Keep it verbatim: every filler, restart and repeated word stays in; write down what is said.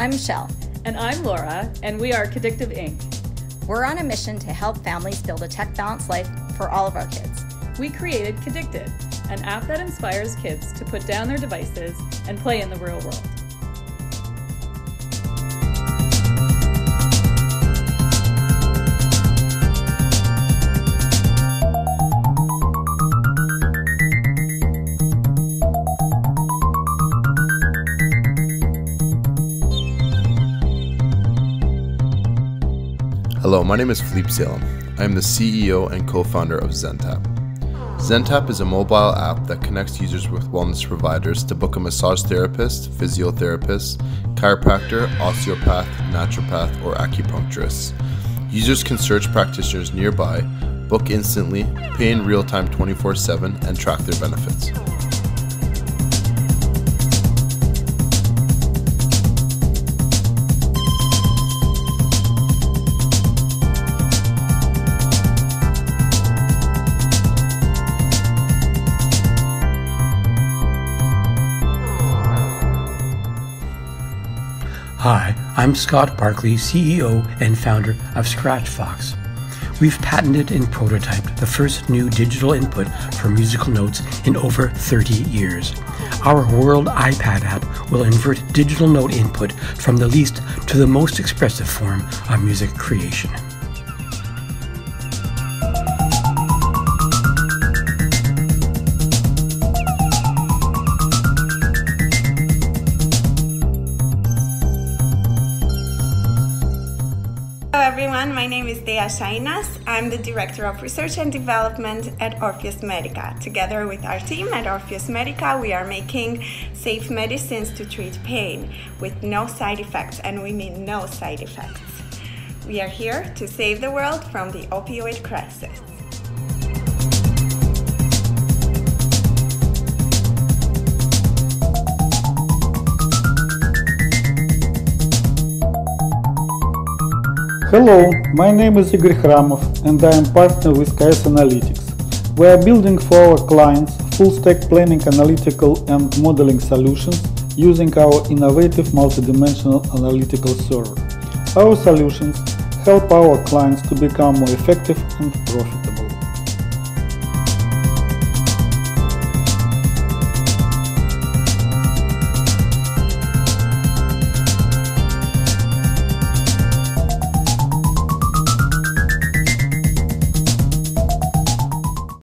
I'm Michelle. And I'm Laura, and we are Cadictive Incorporated. We're on a mission to help families build a tech-balanced life for all of our kids. We created Cadicted, an app that inspires kids to put down their devices and play in the real world. Hello, my name is Philippe Salem. I am the C E O and co-founder of ZenTap. ZenTap is a mobile app that connects users with wellness providers to book a massage therapist, physiotherapist, chiropractor, osteopath, naturopath, or acupuncturist. Users can search practitioners nearby, book instantly, pay in real time twenty-four seven, and track their benefits. Hi, I'm Scott Barkley, C E O and founder of ScratchFox. We've patented and prototyped the first new digital input for musical notes in over thirty years. Our World iPad app will invert digital note input from the least to the most expressive form of music creation. Hello everyone, my name is Dea Shainas. I'm the Director of Research and Development at Orpheus Medica. Together with our team at Orpheus Medica, we are making safe medicines to treat pain with no side effects, and we mean no side effects. We are here to save the world from the opioid crisis. Hello, my name is Igor Khramov and I am partner with K S Analytics. We are building for our clients full-stack planning, analytical and modeling solutions using our innovative multidimensional analytical server. Our solutions help our clients to become more effective and profitable.